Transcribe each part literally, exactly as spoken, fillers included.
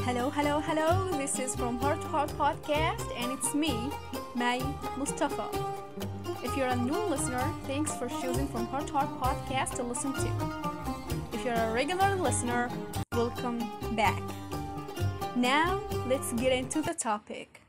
Hello, hello, hello. This is from Heart to Heart Podcast, and it's me, May Mustafa. If you're a new listener, thanks for choosing From Heart to Heart Podcast to listen to. If you're a regular listener, welcome back. Now, let's get into the topic.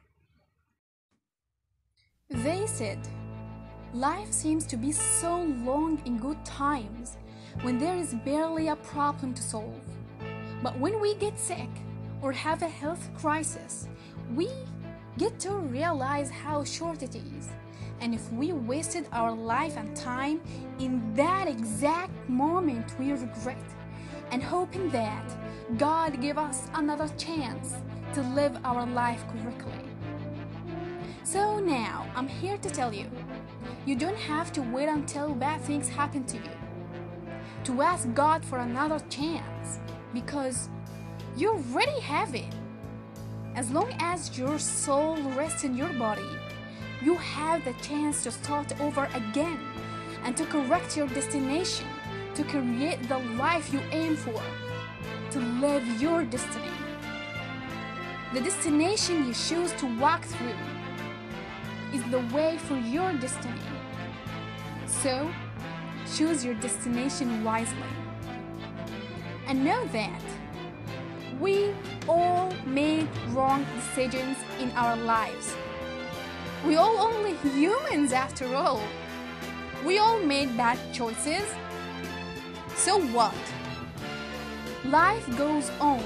They said, life seems to be so long in good times when there is barely a problem to solve. But when we get sick or have a health crisis, we get to realize how short it is. And if we wasted our life and time in that exact moment, we regret and hoping that God give us another chance to live our life correctly. So now, I'm here to tell you, you don't have to wait until bad things happen to you to ask God for another chance, because you already have it. As long as your soul rests in your body, you have the chance to start over again and to correct your destination, to create the life you aim for, to live your destiny. The destination you choose to walk through is the way for your destiny. So, choose your destination wisely. And know that we all made wrong decisions in our lives. We all only humans after all. We all made bad choices. So what? Life goes on.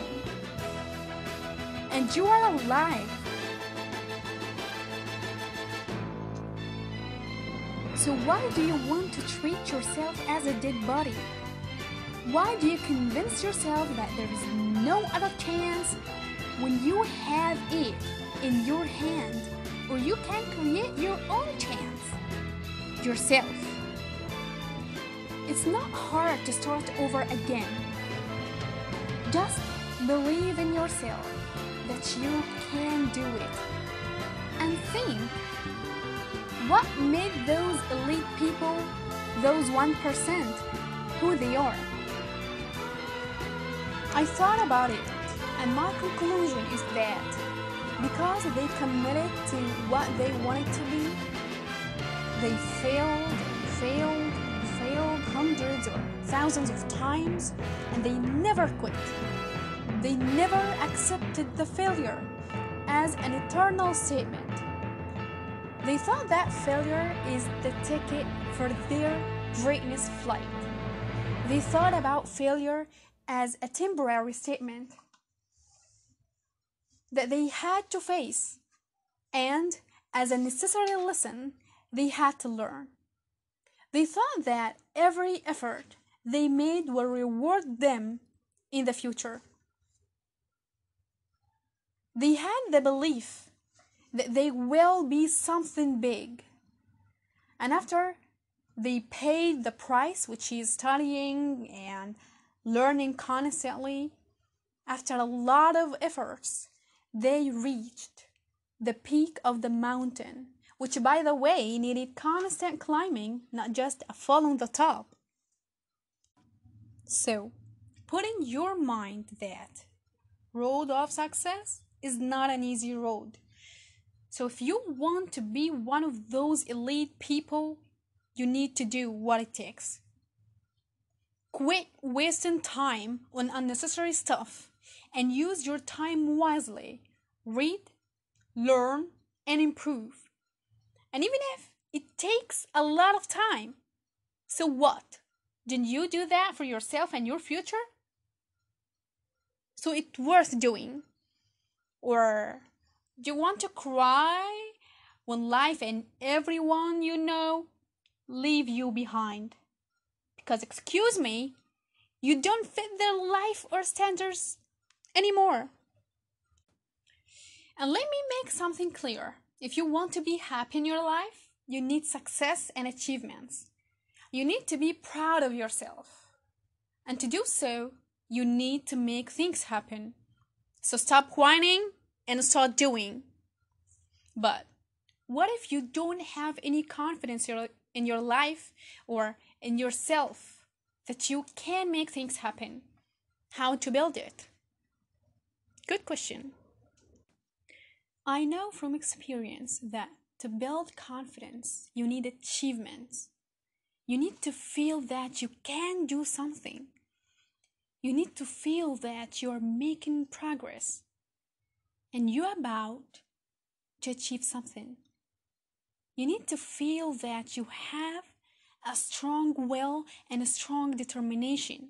And you are alive. So why do you want to treat yourself as a dead body? Why do you convince yourself that there is no other chance when you have it in your hand, or you can create your own chance yourself? It's not hard to start over again. Just believe in yourself that you can do it. And think, what made those elite people, those one percent, who they are? I thought about it, and my conclusion is that because they committed to what they wanted to be, they failed, failed, failed hundreds or thousands of times, and they never quit. They never accepted the failure as an eternal statement. They thought that failure is the ticket for their greatness flight. They thought about failure as a temporary statement that they had to face, and as a necessary lesson they had to learn. They thought that every effort they made will reward them in the future. They had the belief that they will be something big, and after they paid the price, which is studying and learning constantly, after a lot of efforts, they reached the peak of the mountain, which, by the way, needed constant climbing, not just a fall on the top. So, put in your mind that road of success is not an easy road. So if you want to be one of those elite people, you need to do what it takes. Quit wasting time on unnecessary stuff and use your time wisely. Read, learn, and improve. And even if it takes a lot of time, so what? Didn't you do that for yourself and your future? So it's worth doing. Or do you want to cry when life and everyone you know leave you behind? Because, excuse me, you don't fit their life or standards anymore. And let me make something clear. If you want to be happy in your life, you need success and achievements. You need to be proud of yourself. And to do so, you need to make things happen. So stop whining and start doing. But what if you don't have any confidence in your life or in yourself that you can make things happen? How to build it? Good question. I know from experience that to build confidence, you need achievements. You need to feel that you can do something. You need to feel that you're making progress and you're about to achieve something. You need to feel that you have a strong will and a strong determination.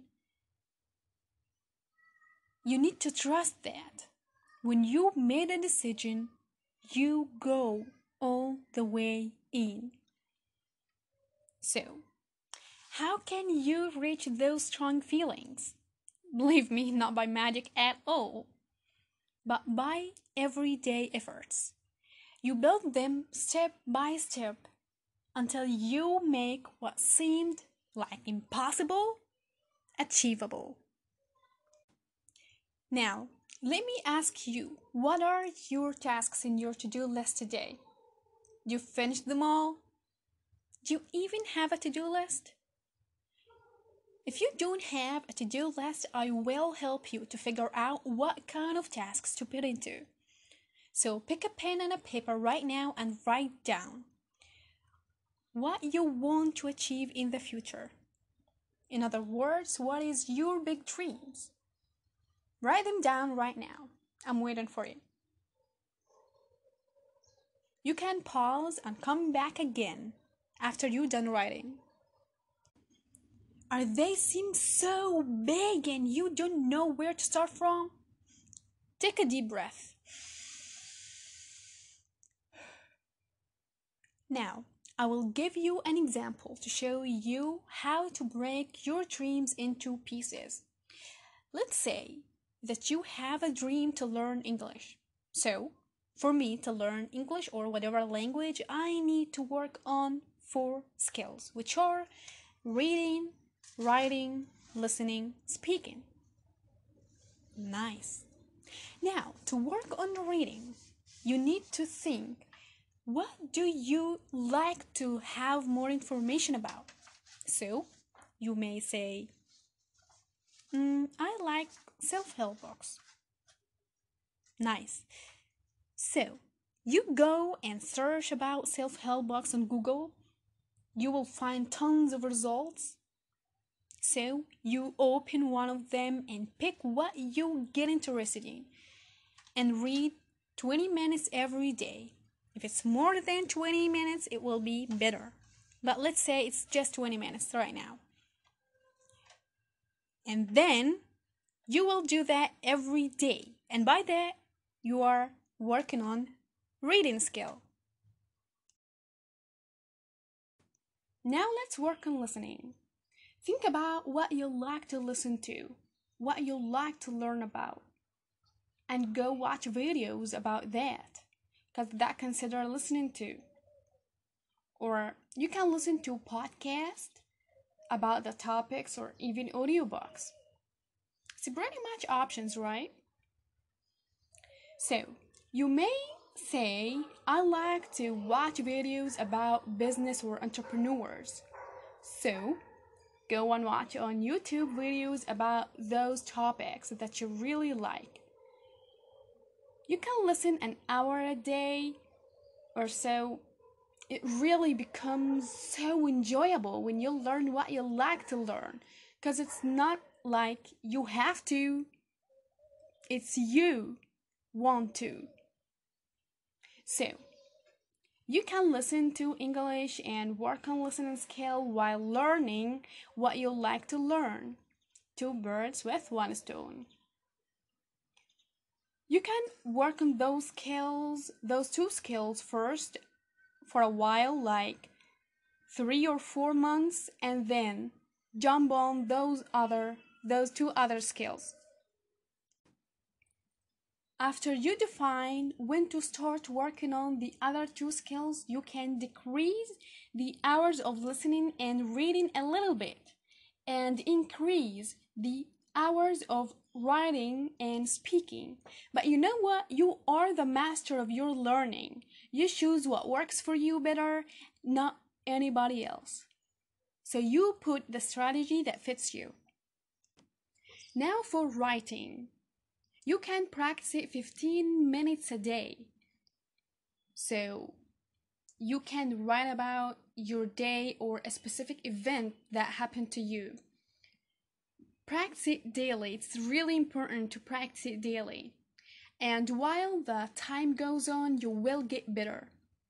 You need to trust that when you made a decision, you go all the way in. So, how can you reach those strong feelings? Believe me, not by magic at all, but by everyday efforts. You build them step by step until you make what seemed like impossible achievable. Now, let me ask you, what are your tasks in your to-do list today? Do you finish them all? Do you even have a to-do list? If you don't have a to-do list, I will help you to figure out what kind of tasks to put into. So pick a pen and a paper right now and write down what you want to achieve in the future. In other words, what is your big dreams? Write them down right now. I'm waiting for you. You can pause and come back again after you're done writing. Are they seem so big and you don't know where to start from? Take a deep breath. Now, I will give you an example to show you how to break your dreams into pieces. Let's say that you have a dream to learn English. So, for me to learn English or whatever language, I need to work on four skills, which are reading, writing, listening, speaking. Nice. Now, to work on reading, you need to think, what do you like to have more information about? So, you may say, mm, I like self-help books. Nice. So, you go and search about self-help books on Google. You will find tons of results. So, you open one of them and pick what you get interested in and read twenty minutes every day. If it's more than twenty minutes, it will be better. But let's say it's just twenty minutes right now. And then you will do that every day. And by that, you are working on reading skill. Now let's work on listening. Think about what you like to listen to, what you like to learn about, and go watch videos about that, because that consider listening to. Or you can listen to podcasts about the topics or even audiobooks. It's pretty much options, right? So, you may say, I like to watch videos about business or entrepreneurs. So, go and watch on YouTube videos about those topics that you really like. You can listen an hour a day or so. It really becomes so enjoyable when you learn what you like to learn, because it's not like you have to, it's you want to. So, you can listen to English and work on listening skill while learning what you like to learn. Two birds with one stone. You can work on those skills, those two skills first for a while, like three or four months, and then jump on those other, those two other skills. After you define when to start working on the other two skills, you can decrease the hours of listening and reading a little bit and increase the hours of writing and speaking. But you know what? You are the master of your learning. You choose what works for you better, not anybody else. So you put the strategy that fits you. Now for writing. You can practice it fifteen minutes a day. So you can write about your day or a specific event that happened to you. Practice it daily. It's really important to practice it daily. And while the time goes on, you will get better.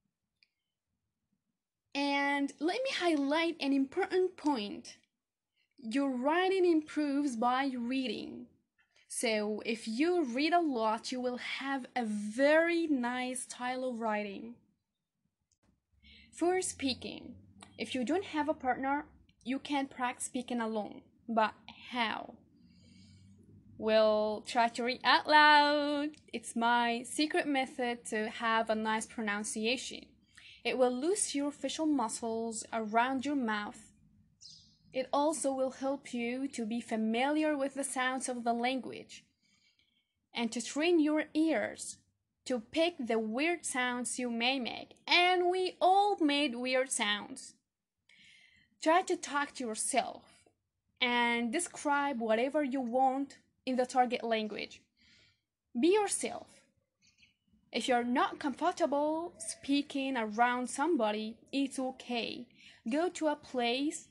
And let me highlight an important point. Your writing improves by reading. So if you read a lot, you will have a very nice style of writing. For speaking, if you don't have a partner, you can practice speaking alone. But how? Well, try to read out loud. It's my secret method to have a nice pronunciation. It will loosen your facial muscles around your mouth. It also will help you to be familiar with the sounds of the language and to train your ears to pick the weird sounds you may make. And we all made weird sounds. Try to talk to yourself and describe whatever you want in the target language. Be yourself. If you're not comfortable speaking around somebody, it's okay. Go to a place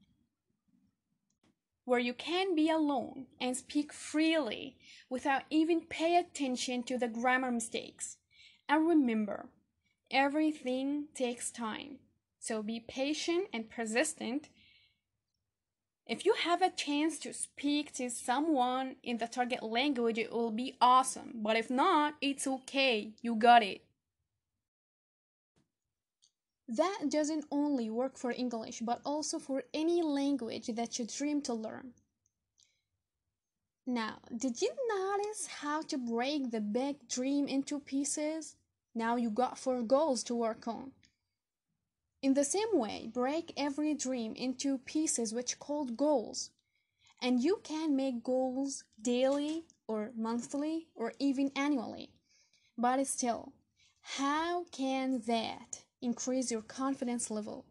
where you can be alone and speak freely without even pay attention to the grammar mistakes. And remember, everything takes time. So be patient and persistent. If you have a chance to speak to someone in the target language, it will be awesome. But if not, it's okay. You got it. That doesn't only work for English, but also for any language that you dream to learn. Now, did you notice how to break the big dream into pieces? Now you got four goals to work on. In the same way, break every dream into pieces which are called goals. And you can make goals daily or monthly or even annually. But still, how can that increase your confidence level?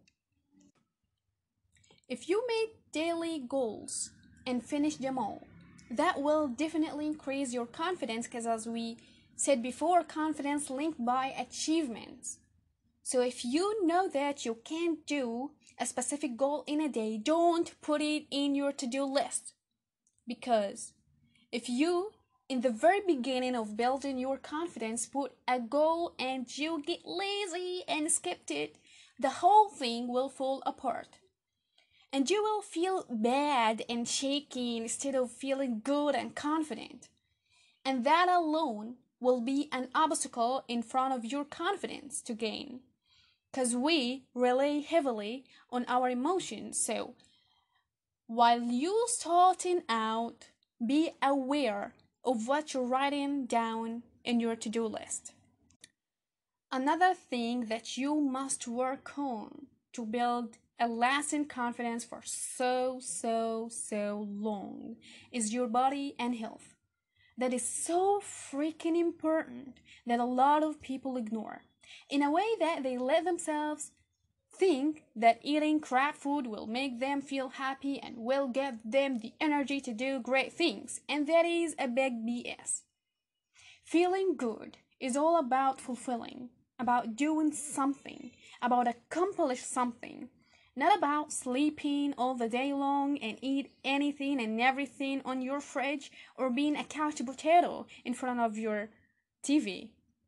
If you make daily goals and finish them all, that will definitely increase your confidence, because as we said before, confidence linked by achievements. So if you know that you can't do a specific goal in a day, don't put it in your to-do list. Because if you, in the very beginning of building your confidence, put a goal and you get lazy and skipped it, the whole thing will fall apart. And you will feel bad and shaky instead of feeling good and confident. And that alone will be an obstacle in front of your confidence to gain. Because we rely heavily on our emotions. So, while you starting out, be aware of what you're writing down in your to-do list. Another thing that you must work on to build a lasting confidence for so, so, so long is your body and health. That is so freaking important that a lot of people ignore. In a way that they let themselves think that eating crap food will make them feel happy and will give them the energy to do great things. And that is a big B S. Feeling good is all about fulfilling, about doing something, about accomplish something. Not about sleeping all the day long and eat anything and everything on your fridge or being a couch potato in front of your T V.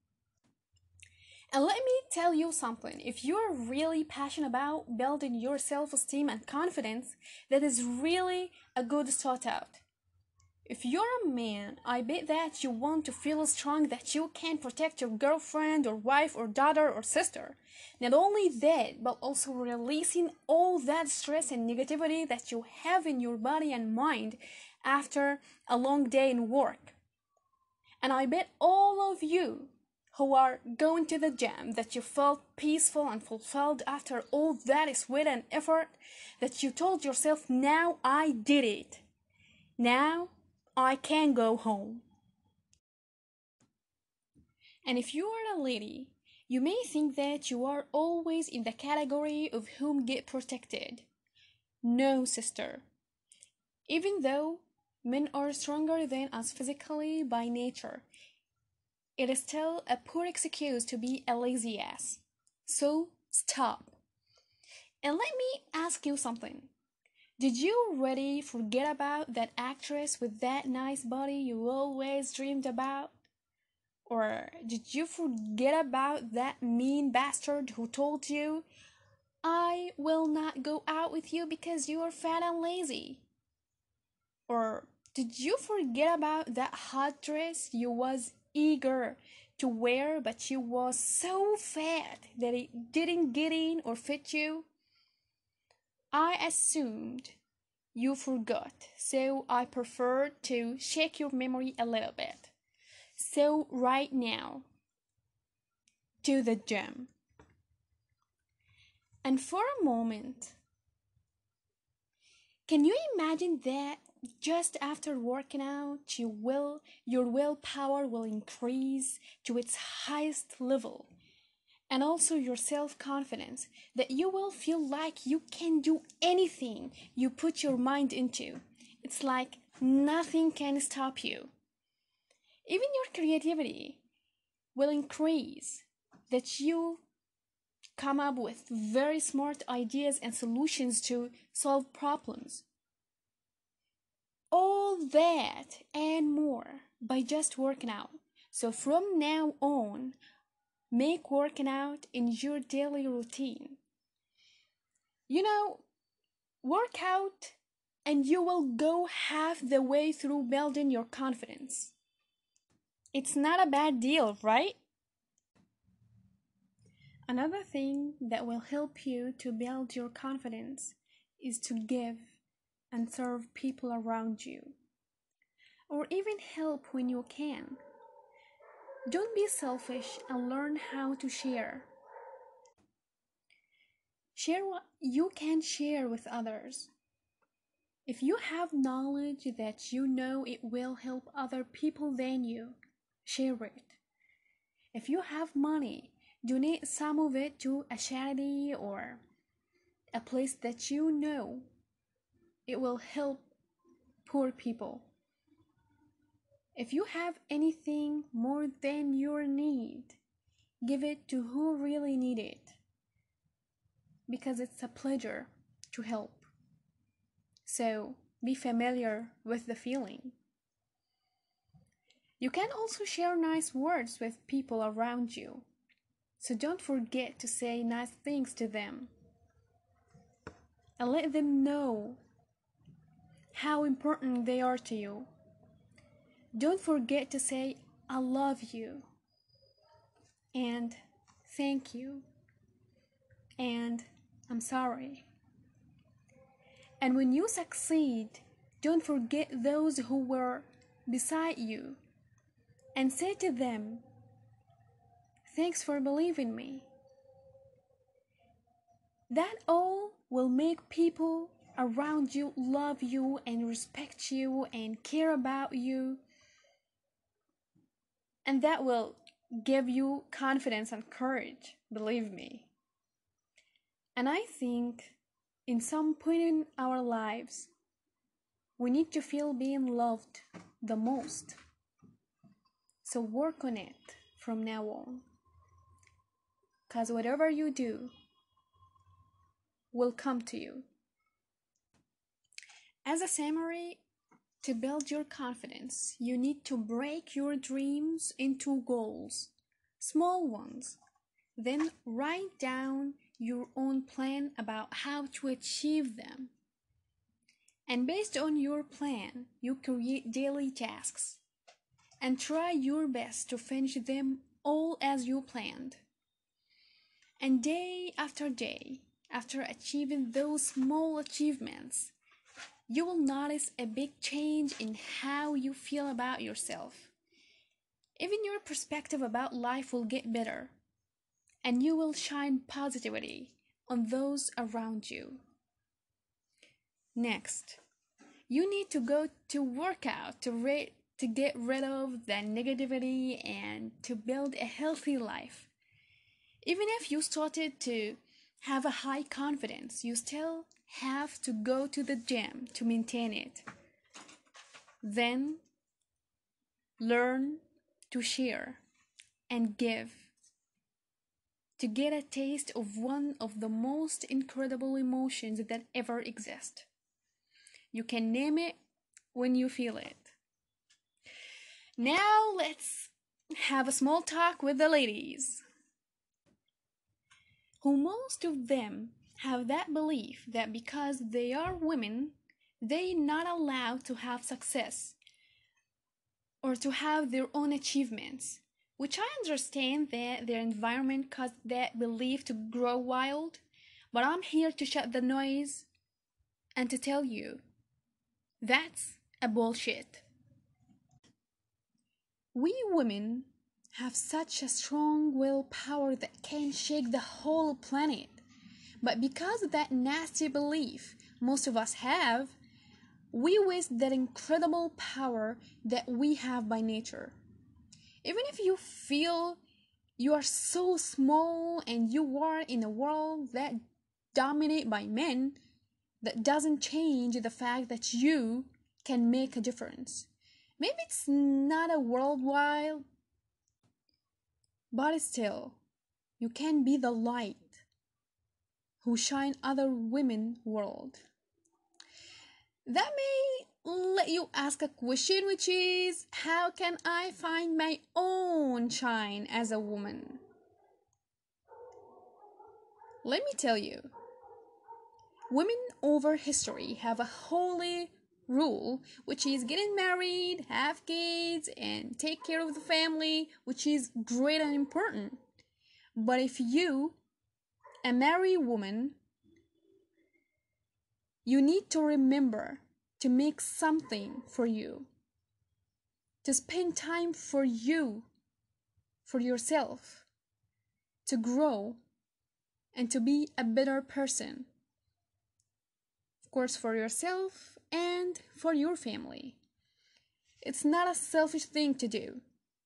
And let me tell you something, if you're really passionate about building your self-esteem and confidence, that is really a good start out. If you're a man, I bet that you want to feel strong that you can protect your girlfriend or wife or daughter or sister. Not only that, but also releasing all that stress and negativity that you have in your body and mind after a long day in work. And I bet all of you who are going to the gym that you felt peaceful and fulfilled after all that sweat and effort, that you told yourself, now I did it. Now I can go home. And if you are a lady, you may think that you are always in the category of whom get protected. No, sister. Even though Men are stronger than us physically by nature. It is still a poor excuse to be a lazy ass. So stop. And let me ask you something. Did you already forget about that actress with that nice body you always dreamed about? Or did you forget about that mean bastard who told you, I will not go out with you because you are fat and lazy? Or did you forget about that hot dress you was eager to wear but you was so fat that it didn't get in or fit you? I assumed you forgot, so I prefer to shake your memory a little bit. So right now, to the gym. And for a moment, can you imagine that just after working out, you will, your willpower will increase to its highest level, and also your self-confidence, that you will feel like you can do anything you put your mind into. It's like nothing can stop you. Even your creativity will increase, that you come up with very smart ideas and solutions to solve problems. All that and more by just working out. So from now on, make working out in your daily routine. You know, work out and you will go half the way through building your confidence. It's not a bad deal, right? Another thing that will help you to build your confidence is to give and serve people around you, or even help when you can. Don't be selfish and learn how to share. Share what you can share with others. If you have knowledge that you know it will help other people than you, share it. If you have money, donate some of it to a charity or a place that you know it will help poor people. If you have anything more than your need, give it to who really need it, because it's a pleasure to help. So be familiar with the feeling. You can also share nice words with people around you, so don't forget to say nice things to them and let them know how important they are to you. Don't forget to say I love you and thank you and I'm sorry. And when you succeed, don't forget those who were beside you and say to them, thanks for believing me. That all will make people around you love you and respect you and care about you. And that will give you confidence and courage, believe me. And I think in some point in our lives, we need to feel being loved the most. So work on it from now on. Because whatever you do will come to you. As a summary, to build your confidence, you need to break your dreams into goals, small ones. Then write down your own plan about how to achieve them. And based on your plan, you create daily tasks and try your best to finish them all as you planned. And day after day, after achieving those small achievements, you will notice a big change in how you feel about yourself. Even your perspective about life will get better, and you will shine positivity on those around you. Next, you need to go to work out to, re- to get rid of the negativity and to build a healthy life. Even if you started to have a high confidence, you still have to go to the gym to maintain it. Then learn to share and give, to get a taste of one of the most incredible emotions that ever exist. You can name it when you feel it. Now let's have a small talk with the ladies, who most of them have that belief that because they are women, they're not allowed to have success or to have their own achievements, which I understand that their environment caused that belief to grow wild, but I'm here to shut the noise and to tell you that's a bullshit. We women have such a strong willpower that can shake the whole planet. But because of that nasty belief most of us have, we waste that incredible power that we have by nature. Even if you feel you are so small and you are in a world that dominated by men, that doesn't change the fact that you can make a difference. Maybe it's not a worldwide, but still, you can be the light who shine other women world. That may let you ask a question, which is, how can I find my own shine as a woman? Let me tell you, women over history have a holy rule, which is getting married, have kids, and take care of the family, which is great and important. But if you, a married woman, you need to remember to make something for you, to spend time for you, for yourself, to grow, and to be a better person. Of course, for yourself and for your family. It's not a selfish thing to do.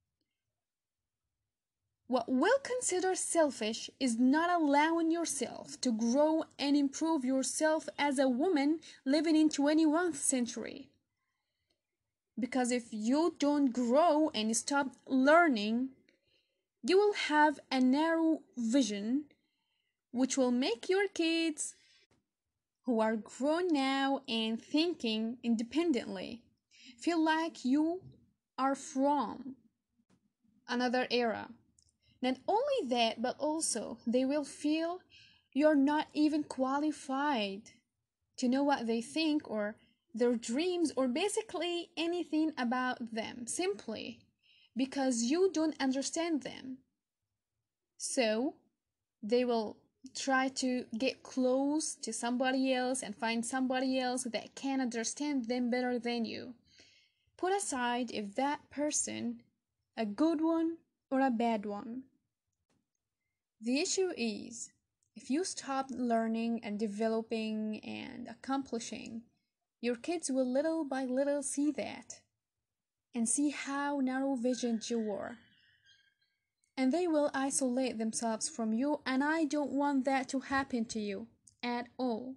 What we'll consider selfish is not allowing yourself to grow and improve yourself as a woman living in twenty-first century. Because if you don't grow and stop learning, you will have a narrow vision which will make your kids, who are grown now and thinking independently, feel like you are from another era. Not only that, but also they will feel you're not even qualified to know what they think or their dreams or basically anything about them, simply because you don't understand them. So they will try to get close to somebody else and find somebody else that can understand them better than you. Put aside if that person a good one or a bad one. The issue is, if you stop learning and developing and accomplishing, your kids will little by little see that and see how narrow-visioned you are. And they will isolate themselves from you, and I don't want that to happen to you at all.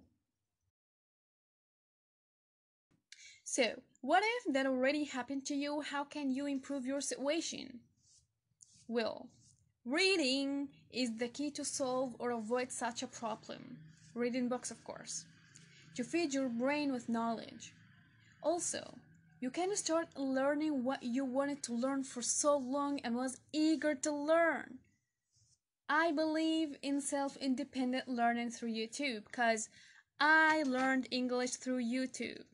So, what if that already happened to you? How can you improve your situation? Well, reading is the key to solve or avoid such a problem. Reading books, of course, to feed your brain with knowledge. Also, you can start learning what you wanted to learn for so long and was eager to learn. I believe in self-independent learning through YouTube because I learned English through YouTube.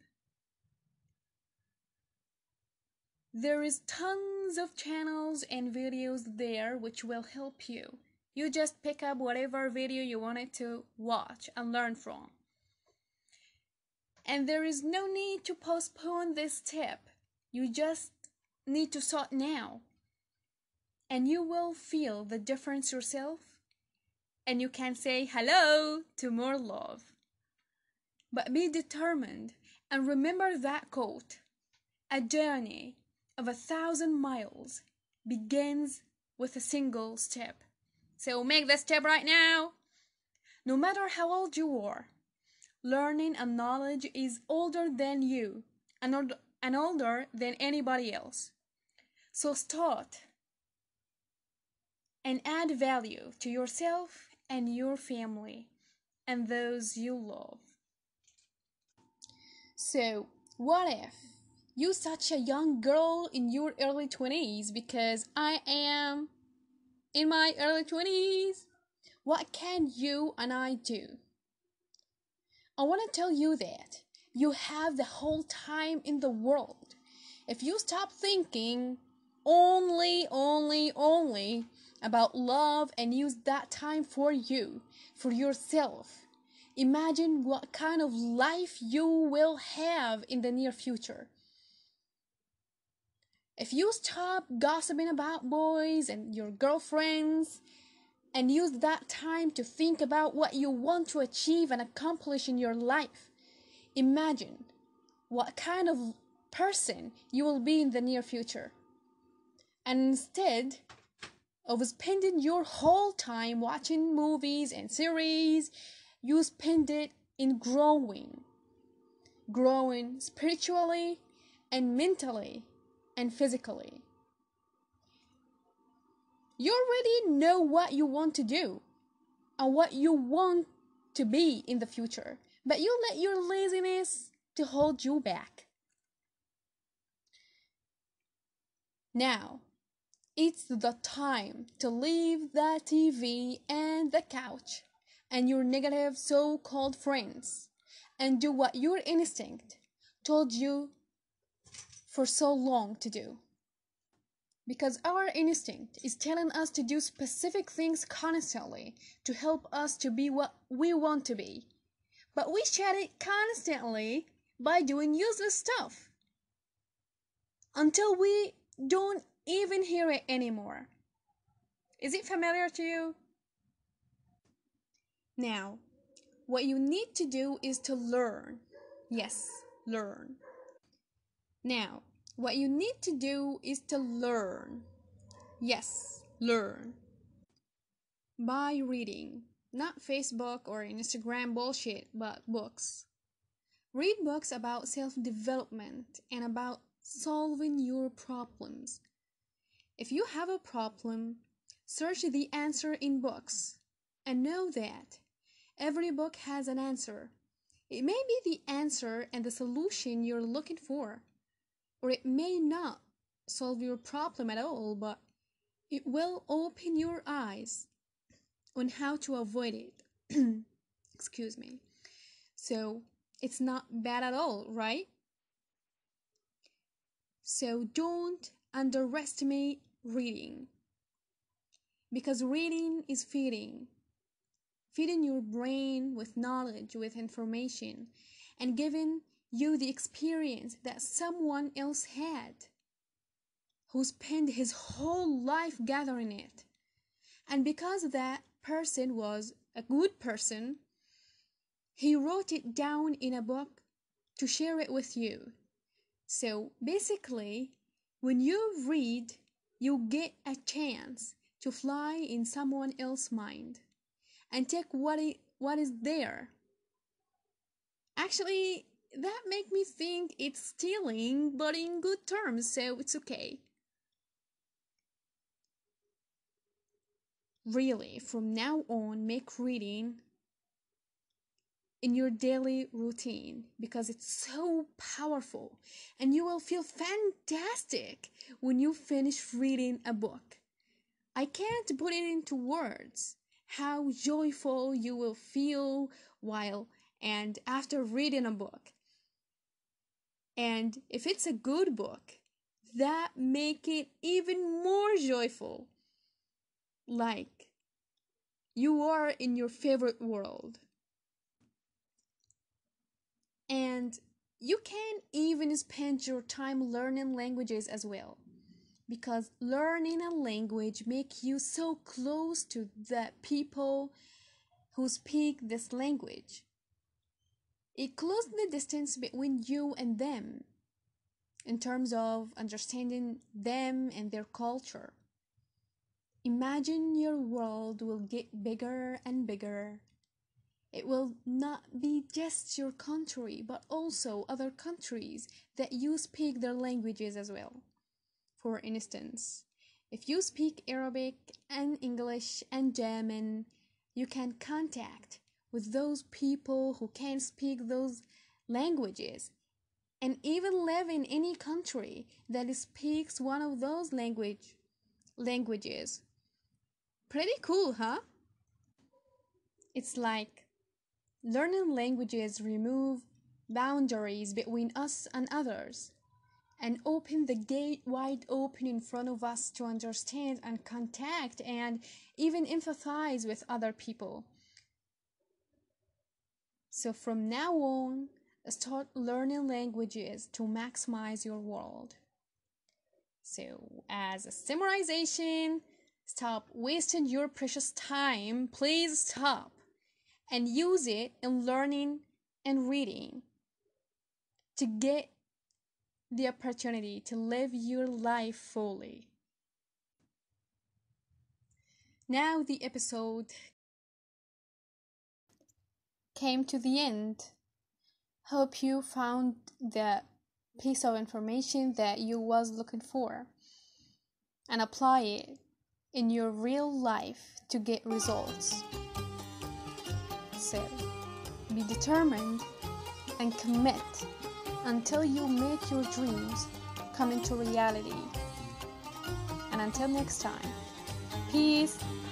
There is tons of channels and videos there which will help you. You just pick up whatever video you wanted to watch and learn from. And there is no need to postpone this step. You just need to start now. And you will feel the difference yourself. And you can say hello to more love. But be determined and remember that quote. A journey of a thousand miles begins with a single step. So make the step right now. No matter how old you are, learning and knowledge is older than you, and and older than anybody else. So start and add value to yourself and your family and those you love. So, what if you such a young girl in your early twenties, because I am in my early twenties? What can you and I do? I want to tell you that you have the whole time in the world. If you stop thinking only, only, only about love and use that time for you, for yourself, imagine what kind of life you will have in the near future. If you stop gossiping about boys and your girlfriends and use that time to think about what you want to achieve and accomplish in your life, imagine what kind of person you will be in the near future. And instead of spending your whole time watching movies and series, you spend it in growing. Growing spiritually and mentally and physically. You already know what you want to do and what you want to be in the future, but you let your laziness to hold you back. Now, it's the time to leave the T V and the couch and your negative so-called friends and do what your instinct told you for so long to do. Because our instinct is telling us to do specific things constantly to help us to be what we want to be. But we shed it constantly by doing useless stuff until we don't even hear it anymore. Is it familiar to you? Now, what you need to do is to learn. Yes, learn. Now, what you need to do is to learn. Yes, learn. By reading. Not Facebook or Instagram bullshit, but books. Read books about self-development and about solving your problems. If you have a problem, search the answer in books and know that every book has an answer. It may be the answer and the solution you're looking for, or it may not solve your problem at all, but it will open your eyes on how to avoid it. Excuse me. So, it's not bad at all, right? So, don't underestimate reading. Because reading is feeding. Feeding your brain with knowledge, with information, and giving you the experience that someone else had, who spent his whole life gathering it. And because that person was a good person, he wrote it down in a book to share it with you. So basically, when you read, you get a chance to fly in someone else's mind and take what it, what is there. Actually, that make me think it's stealing, but in good terms, so it's okay. Really, from now on, make reading in your daily routine because it's so powerful and you will feel fantastic when you finish reading a book. I can't put it into words how joyful you will feel while and after reading a book. And if it's a good book, that make it even more joyful. Like you are in your favorite world. And you can even spend your time learning languages as well. Because learning a language makes you so close to the people who speak this language. It closes the distance between you and them in terms of understanding them and their culture. Imagine your world will get bigger and bigger It will not be just your country, but also other countries that you speak their languages as well. For instance, if you speak Arabic and English and German, you can contact with those people who can speak those languages and even live in any country that speaks one of those language languages. Pretty cool, huh? It's like learning languages remove boundaries between us and others and open the gate wide open in front of us to understand and contact and even empathize with other people. So from now on, start learning languages to maximize your world. So, as a summarization, stop wasting your precious time, please stop, and use it in learning and reading to get the opportunity to live your life fully. Now, the episode came to the end. Hope you found the piece of information that you was looking for and apply it in your real life to get results. So, be determined and commit until you make your dreams come into reality. And until next time, peace